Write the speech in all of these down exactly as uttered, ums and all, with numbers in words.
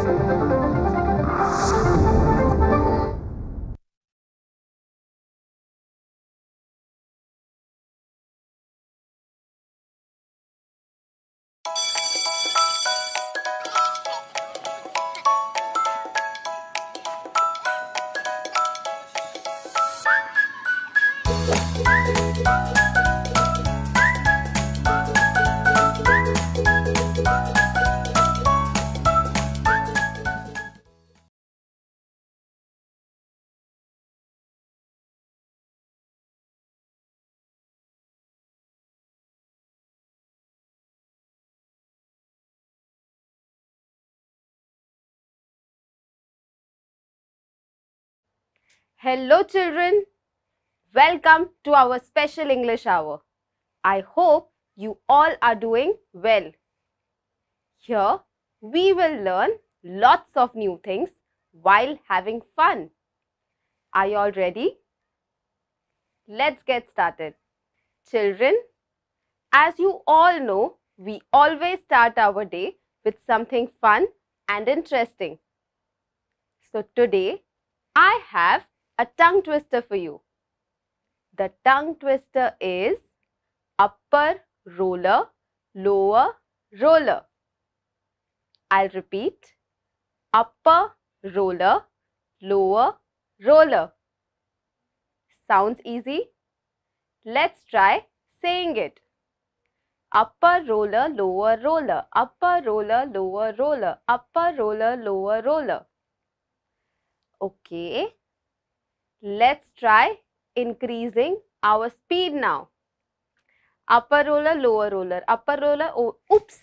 Hello children, welcome to our special English hour. I hope you all are doing well. Here we will learn lots of new things while having fun. Are you all ready? Let's get started. Children, as you all know, we always start our day with something fun and interesting. So today I have a tongue twister for you. The tongue twister is upper roller, lower roller. I'll repeat. Upper roller, lower roller. Sounds easy? Let's try saying it. Upper roller, lower roller. Upper roller, lower roller. Upper roller, lower roller. Okay. Let's try increasing our speed now. Upper roller, lower roller. Upper roller, oh, oops.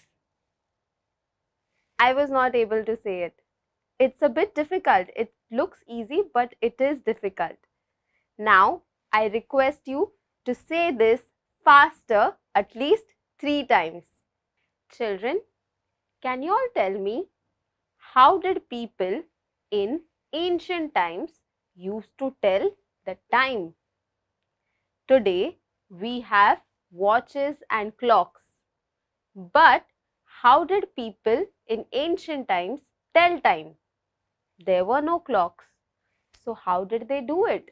I was not able to say it. It's a bit difficult. It looks easy, but it is difficult. Now, I request you to say this faster at least three times. Children, can you all tell me how did people in ancient times used to tell the time? Today, we have watches and clocks. But how did people in ancient times tell time? There were no clocks. So how did they do it?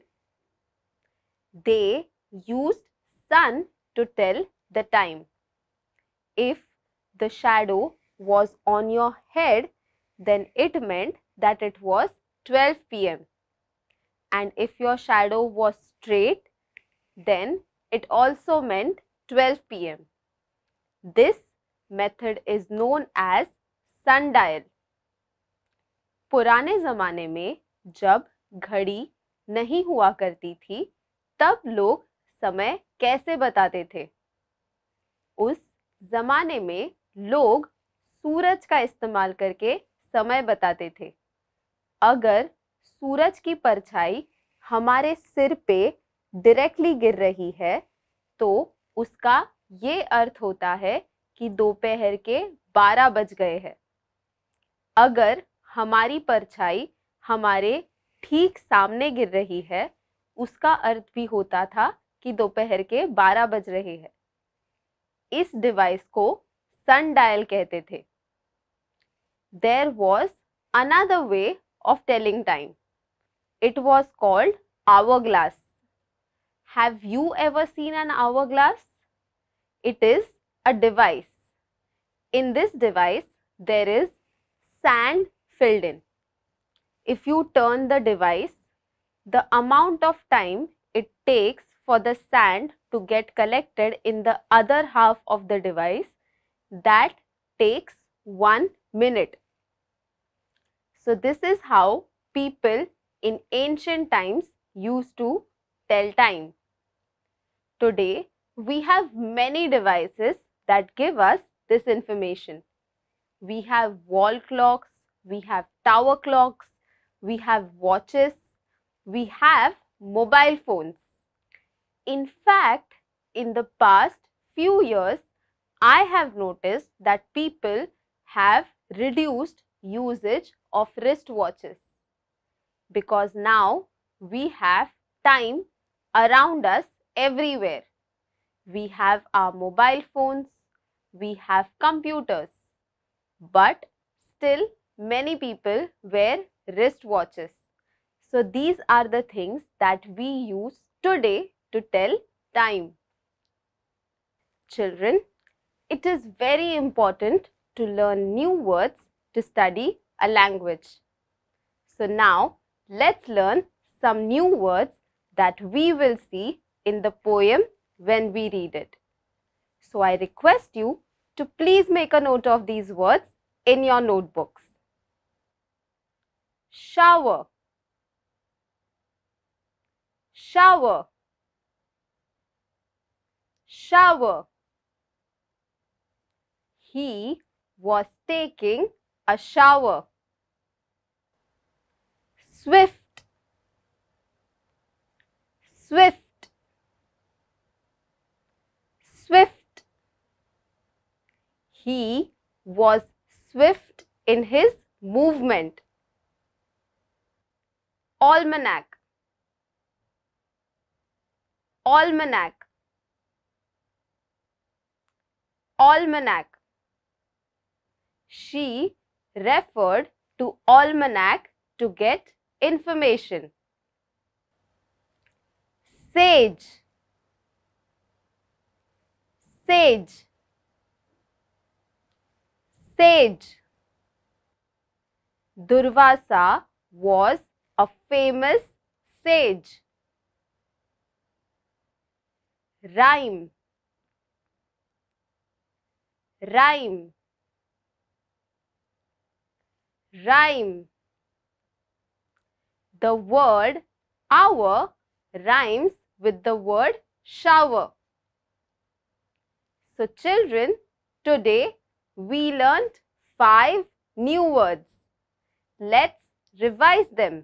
They used sun to tell the time. If the shadow was on your head, then it meant that it was twelve p m And if your shadow was straight, then it also meant twelve p m This method is known as sundial. पुराने ज़माने में जब घड़ी नहीं हुआ करती थी, तब लोग समय कैसे बताते थे? उस ज़माने में लोग सूरज का इस्तेमाल करके समय बताते थे। अगर सूरज की परछाई हमारे सिर पे डायरेक्टली गिर रही है, तो उसका ये अर्थ होता है कि दोपहर के बारह बज गए हैं। अगर हमारी परछाई हमारे ठीक सामने गिर रही है, उसका अर्थ भी होता था कि दोपहर के बारह बज रहे हैं। इस डिवाइस को sundial कहते थे। There was another way of telling time. It was called hourglass. Have you ever seen an hourglass? It is a device. In this device, there is sand filled in. If you turn the device, the amount of time it takes for the sand to get collected in the other half of the device, that takes one minute. So this is how people in ancient times used to tell time. Today, we have many devices that give us this information. We have wall clocks, we have tower clocks, we have watches, we have mobile phones. In fact, in the past few years, I have noticed that people have reduced usage of wristwatches, because now we have time around us everywhere. We have our mobile phones, we have computers, but still many people wear wristwatches. So these are the things that we use today to tell time. Children, it is very important to learn new words to study a language. So now let's learn some new words that we will see in the poem when we read it. So I request you to please make a note of these words in your notebooks. Shower, shower, shower. He was taking a shower. Swift, swift, swift. He was swift in his movement. Almanac, almanac, almanac. She referred to almanac to get information. Sage, sage, sage. Durvasa was a famous sage. Rhyme, rhyme, rhyme. The word hour rhymes with the word shower. So children, today we learnt five new words. Let's revise them.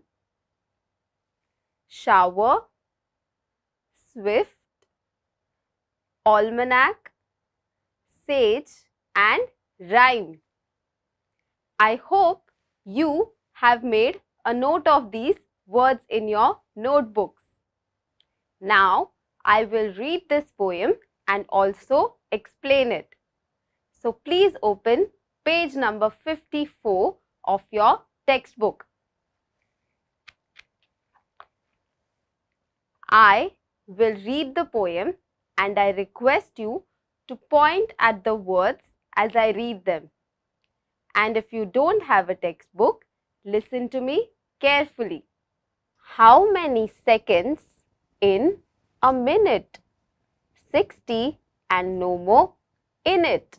Shower, swift, almanac, sage and rhyme. I hope you have made a note of these words in your notebooks. Now I will read this poem and also explain it. So please open page number fifty-four of your textbook. I will read the poem and I request you to point at the words as I read them. And if you don't have a textbook, listen to me carefully. How many seconds in a minute? sixty and no more in it.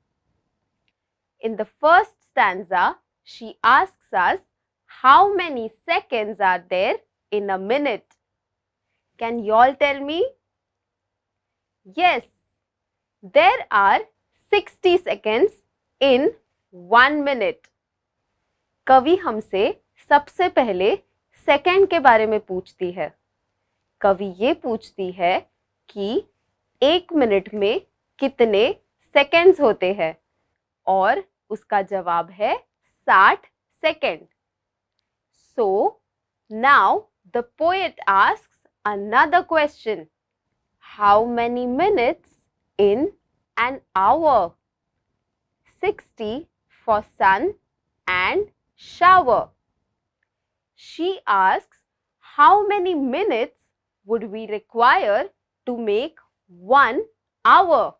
In the first stanza, she asks us how many seconds are there in a minute. Can you all tell me? Yes, there are sixty seconds in one minute. कवि हमसे सबसे पहले second के बारे में पूछती है. कवि ये पूछती है कि एक मिनट में कितने सेकंड्स होते हैं और उसका जवाब है साठ second. So now the poet asks another question. How many minutes in an hour? sixty for sun and shower. She asks how many minutes would we require to make one hour?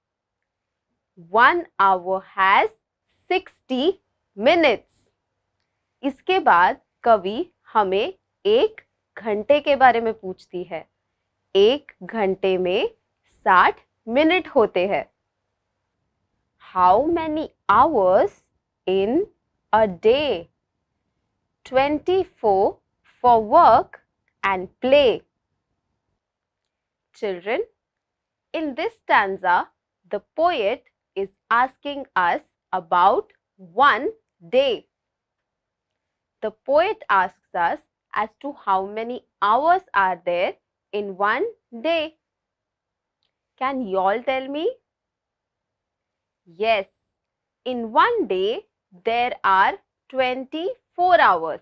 One hour has sixty minutes. इसके बाद कवि हमें एक घंटे के बारे में पूछती है. एक घंटे में साठ मिनट होते हैं. How many hours in a day? twenty-four for work and play. Children, in this stanza, the poet is asking us about one day. The poet asks us as to how many hours are there in one day. Can you all tell me? Yes, in one day there are twenty-four hours.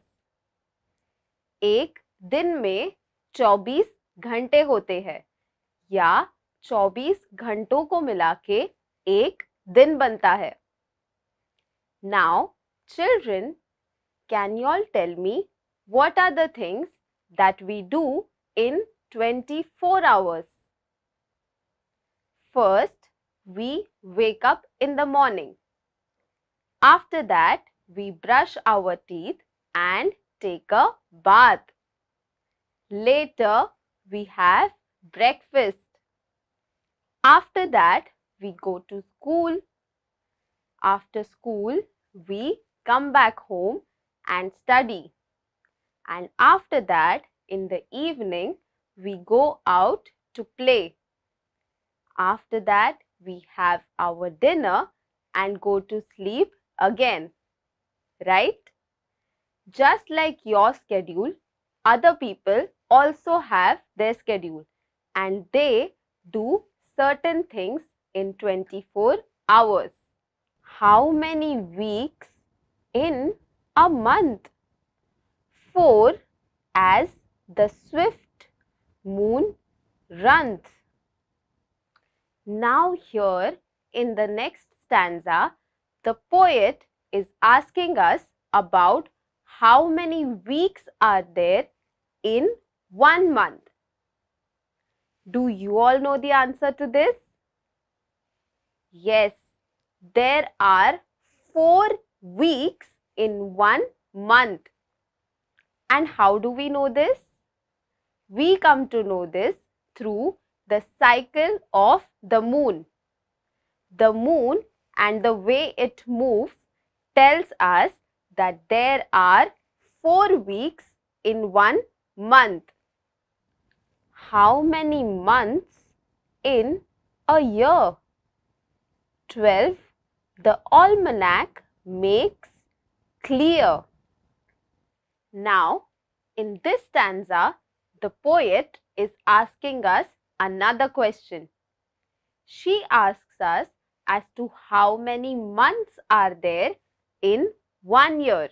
एक दिन में चौबीस घंटे होते हैं या चौबीस घंटों को मिला के एक दिन बनता है. Now, Children, can you all tell me what are the things that we do in twenty-four hours? First, we wake up in the morning. After that, we brush our teeth and take a bath. Later, we have breakfast. After that, we go to school. After school, we come back home and study. And after that, in the evening, we go out to play. After that, we have our dinner and go to sleep again. Right? Just like your schedule, other people also have their schedule and they do certain things in twenty-four hours. How many weeks in a month? Four, as the swift moon runs. Now here in the next stanza, the poet is asking us about how many weeks are there in one month. Do you all know the answer to this? Yes, there are four weeks in one month. And how do we know this? We come to know this through the cycle of the moon. The moon and the way it moves tells us that there are four weeks in one month. How many months in a year? twelve. The almanac makes clear. Now, in this stanza, the poet is asking us another question. She asks us as to how many months are there in one year.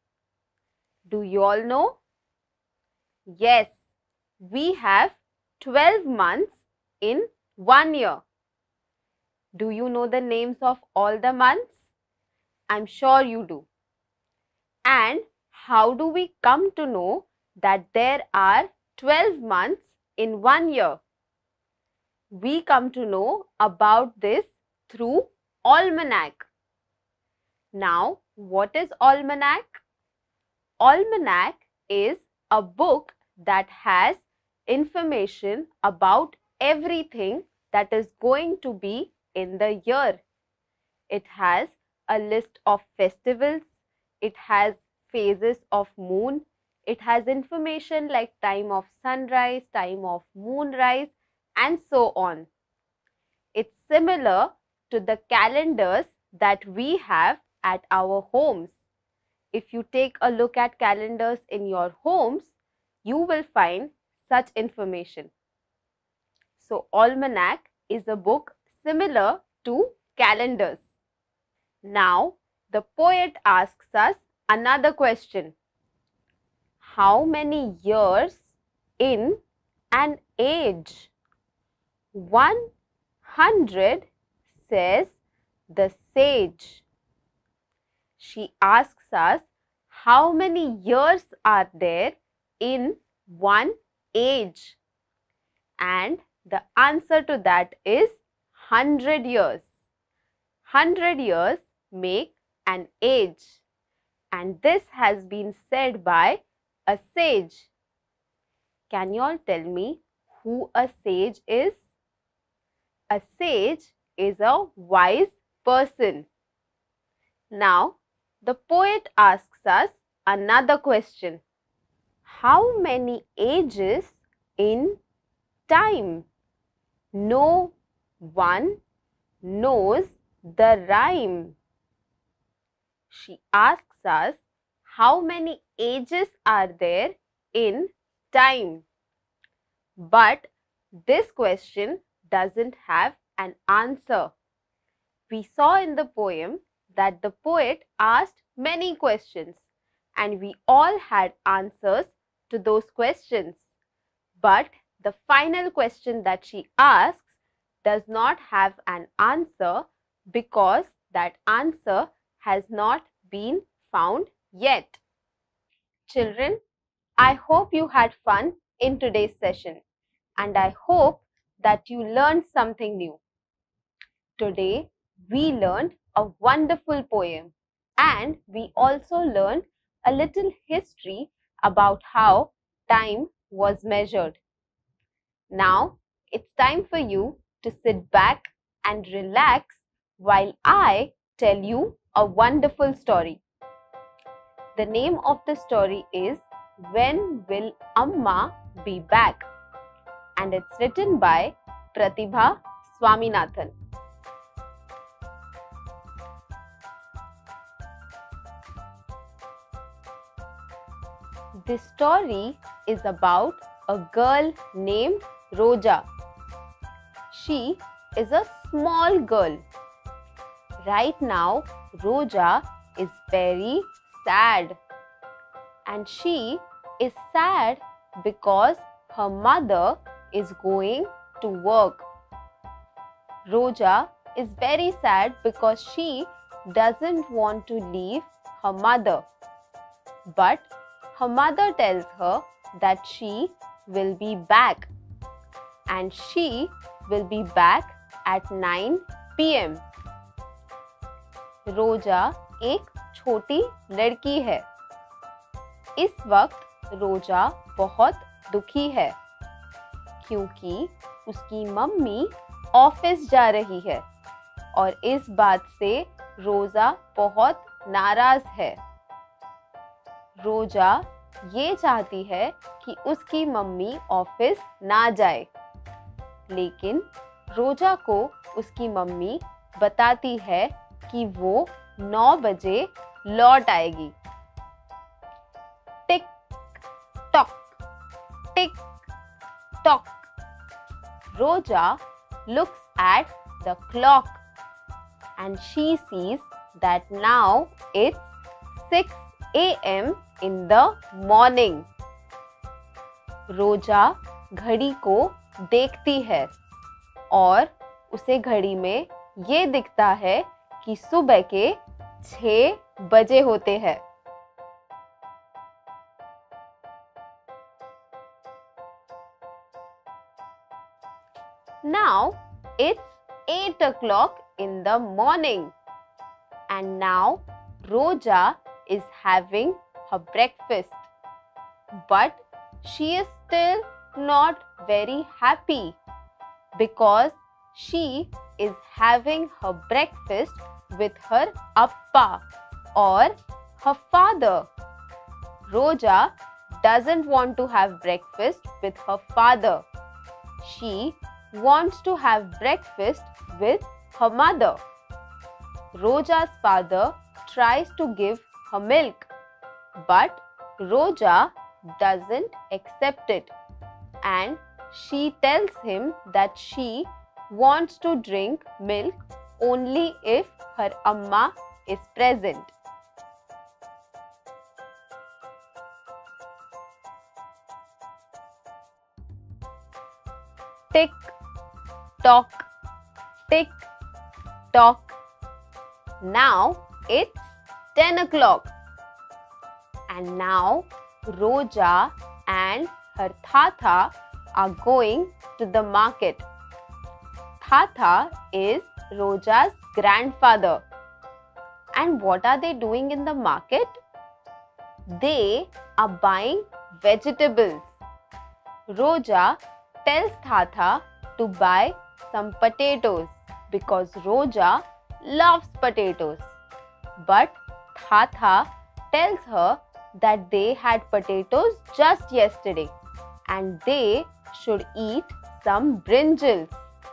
Do you all know? Yes, we have twelve months in one year. Do you know the names of all the months? I'm sure you do. And how do we come to know that there are twelve months in one year? We come to know about this through almanac. Now, what is almanac? Almanac is a book that has information about everything that is going to be in the year. It has a list of festivals, it has phases of moon, it has information like time of sunrise, time of moonrise, and so on. It's similar to the calendars that we have at our homes. If you take a look at calendars in your homes, you will find such information. So, almanac is a book similar to calendars. Now, the poet asks us another question. How many years in an age? One hundred, says the sage. She asks us how many years are there in one age? And the answer to that is one hundred years. one hundred years make an age. And this has been said by a sage. Can you all tell me who a sage is? A sage is a wise person. Now, the poet asks us another question. How many ages in time? No one knows the rhyme. She asks us how many ages are there in time. But this question doesn't have an answer. We saw in the poem that the poet asked many questions and we all had answers to those questions. But the final question that she asks does not have an answer because that answer has not been found yet. Children, I hope you had fun in today's session, and I hope that you learned something new. Today, we learned a wonderful poem, and we also learned a little history about how time was measured. Now, it's time for you to sit back and relax while I tell you a wonderful story. The name of the story is When Will Amma Be Back? And it's written by Pratibha Swaminathan. This story is about a girl named Roja. She is a small girl. Right now, Roja is very sad. And she is sad because her mother is going to work. Roja is very sad because she doesn't want to leave her mother. But her mother tells her that she will be back. And she will be back at nine p m रोजा एक छोटी लड़की है. इस वक्त रोजा बहुत दुखी है क्योंकि उसकी मम्मी ऑफिस जा रही है और इस बात से रोजा बहुत नाराज है. रोजा ये चाहती है कि उसकी मम्मी ऑफिस ना जाए, लेकिन रोजा को उसकी मम्मी बताती है कि वो नौ बजे लौट आएगी. Tick tock, tick tock. Roja looks at the clock and she sees that now it's six a m in the morning. रोजा घड़ी को देखती है और उसे घड़ी में ये दिखता है कि सुबह के छह बजे होते हैं. Now it's eight o'clock in the morning and now Roja is having her breakfast. But she is still not very happy because she is having her breakfast with her appa or her father. Roja doesn't want to have breakfast with her father. She wants to have breakfast with her mother. Roja's father tries to give her milk, but Roja doesn't accept it and she tells him that she wants to drink milk only if her amma is present. Tick tock, tick tock. Now it's ten o'clock and now Roja and her Tata are going to the market. Tata is Roja's grandfather. And what are they doing in the market? They are buying vegetables. Roja tells Tata to buy some potatoes because Roja loves potatoes. But Tata tells her that they had potatoes just yesterday and they should eat some brinjals.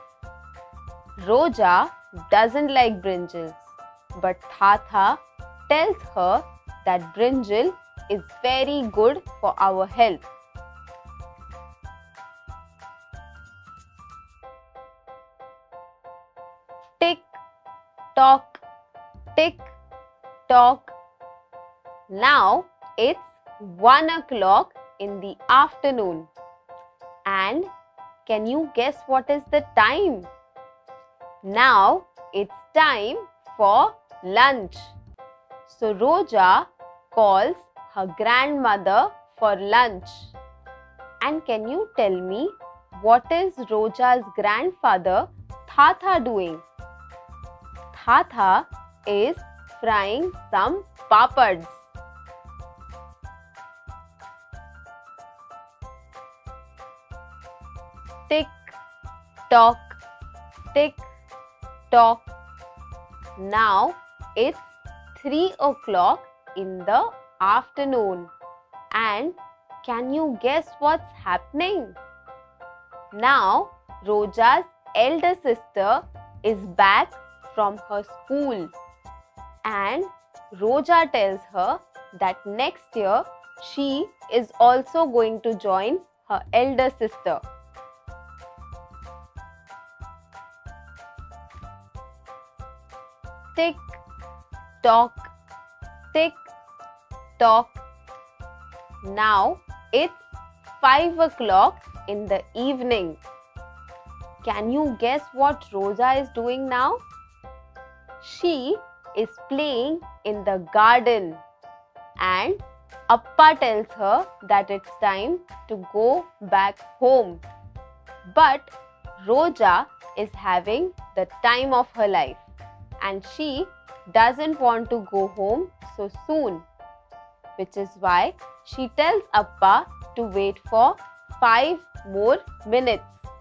Roja doesn't like brinjals, but Tata tells her that brinjal is very good for our health. Tick tock, tick tock. Now it's one o'clock in the afternoon. And can you guess what is the time? Now it's time for lunch. So Roja calls her grandmother for lunch. And can you tell me what is Roja's grandfather Tata doing? Tata is frying some papads. Tick tock, tick tock. Now it's three o'clock in the afternoon. And can you guess what's happening? Now Roja's elder sister is back from her school. And Roja tells her that next year she is also going to join her elder sister. Tick tock, tick tock. Now it's five o'clock in the evening. Can you guess what Roja is doing now? She is playing in the garden, and Appa tells her that it's time to go back home. But Roja is having the time of her life, and she doesn't want to go home so soon, which is why she tells Appa to wait for five more minutes.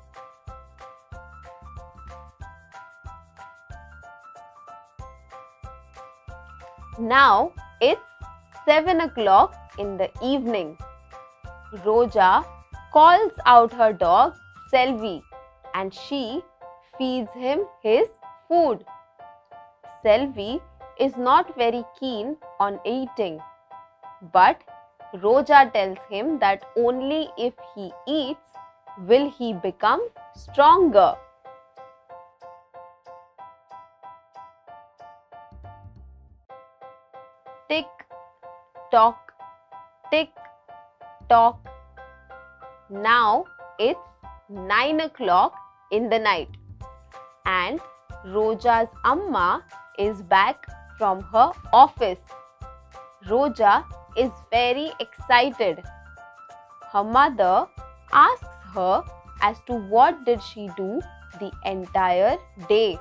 Now it's seven o'clock in the evening. Roja calls out her dog Selvi, and she feeds him his food. Selvi is not very keen on eating, but Roja tells him that only if he eats will he become stronger. Tick tock, tick tock. Now it's nine o'clock in the night, and Roja's Amma is back from her office. Roja is very excited. Her mother asks her as to what did she do the entire day.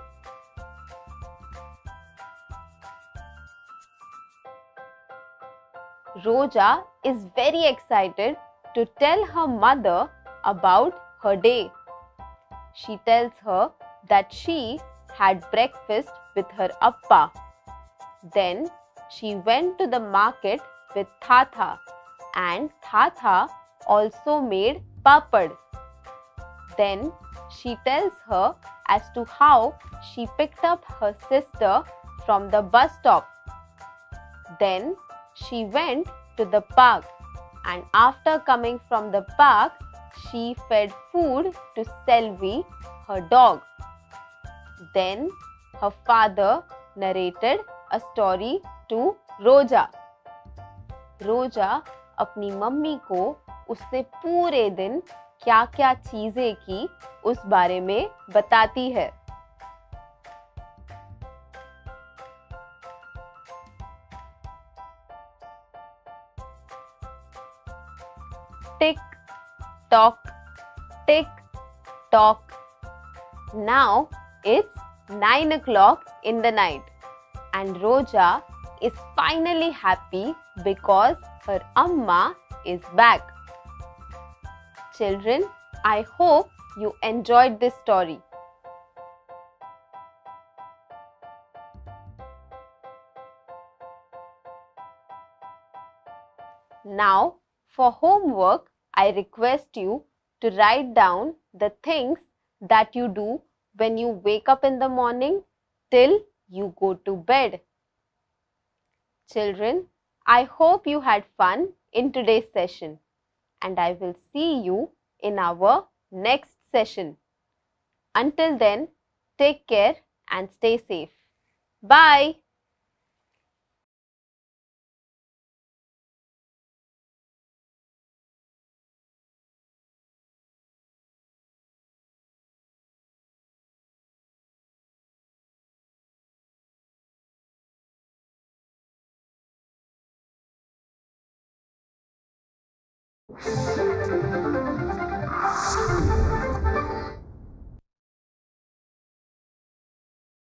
Roja is very excited to tell her mother about her day. She tells her that she had breakfast with her Appa. Then she went to the market with Tata, and Tata also made papad. Then she tells her as to how she picked up her sister from the bus stop. Then she went to the park, and after coming from the park, she fed food to Selvi, her dog. Then her father narrated a story to Roja. रोजा अपनी mummy को उसने पूरे दिन क्या क्या चीजें की उस बारे में बताती है. Tick tock, tick tock. Now it's nine o'clock in the night, and Roja is finally happy because her Amma is back. Children, I hope you enjoyed this story. Now, for homework, I request you to write down the things that you do when you wake up in the morning till you go to bed. Children, I hope you had fun in today's session, and I will see you in our next session. Until then, take care and stay safe. Bye.